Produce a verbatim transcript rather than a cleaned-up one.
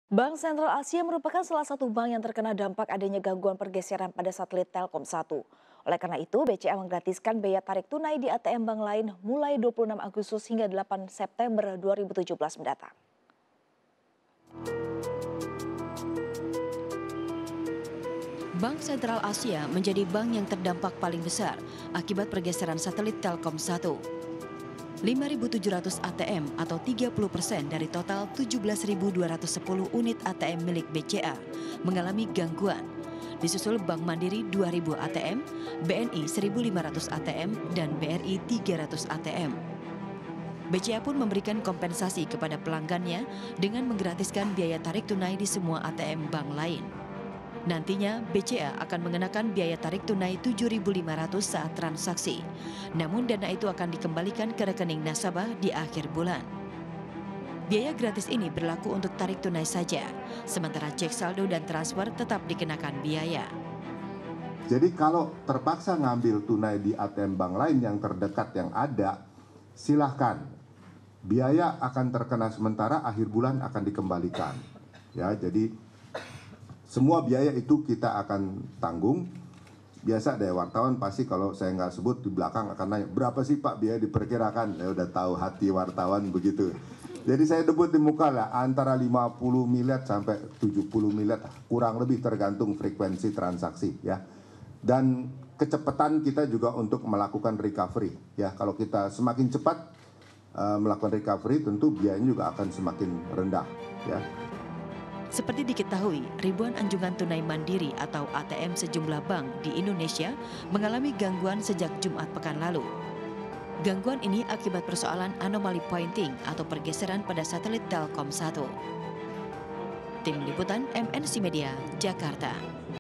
Bank Sentral Asia merupakan salah satu bank yang terkena dampak adanya gangguan pergeseran pada satelit Telkom satu. Oleh karena itu, B C A menggratiskan biaya tarik tunai di A T M bank lain mulai dua puluh enam Agustus hingga delapan September dua ribu tujuh belas mendatang. Bank Sentral Asia menjadi bank yang terdampak paling besar akibat pergeseran satelit Telkom satu. lima ribu tujuh ratus A T M atau tiga puluh persen dari total tujuh belas ribu dua ratus sepuluh unit A T M milik B C A mengalami gangguan. Disusul Bank Mandiri dua ribu A T M, B N I seribu lima ratus A T M, dan B R I tiga ratus A T M. B C A pun memberikan kompensasi kepada pelanggannya dengan menggratiskan biaya tarik tunai di semua A T M bank lain. Nantinya, B C A akan mengenakan biaya tarik tunai tujuh ribu lima ratus saat transaksi. Namun dana itu akan dikembalikan ke rekening nasabah di akhir bulan. Biaya gratis ini berlaku untuk tarik tunai saja, sementara cek saldo dan transfer tetap dikenakan biaya. Jadi kalau terpaksa ngambil tunai di A T M bank lain yang terdekat yang ada, silahkan. Biaya akan terkena sementara, akhir bulan akan dikembalikan. Ya, jadi semua biaya itu kita akan tanggung. Biasa deh wartawan pasti kalau saya nggak sebut di belakang akan nanya, berapa sih Pak biaya diperkirakan? Ya udah tahu hati wartawan begitu. Jadi saya debut di muka lah antara lima puluh miliar sampai tujuh puluh miliar, kurang lebih tergantung frekuensi transaksi ya. Dan kecepatan kita juga untuk melakukan recovery ya. Kalau kita semakin cepat uh, melakukan recovery, tentu biayanya juga akan semakin rendah ya. Seperti diketahui, ribuan anjungan tunai mandiri atau A T M sejumlah bank di Indonesia mengalami gangguan sejak Jumat pekan lalu. Gangguan ini akibat persoalan anomali pointing atau pergeseran pada satelit Telkom satu. Tim Liputan M N C Media, Jakarta.